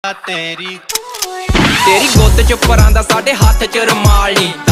तेरी तेरी गुत्त च परांदा साडे हाथ च रमाल नी।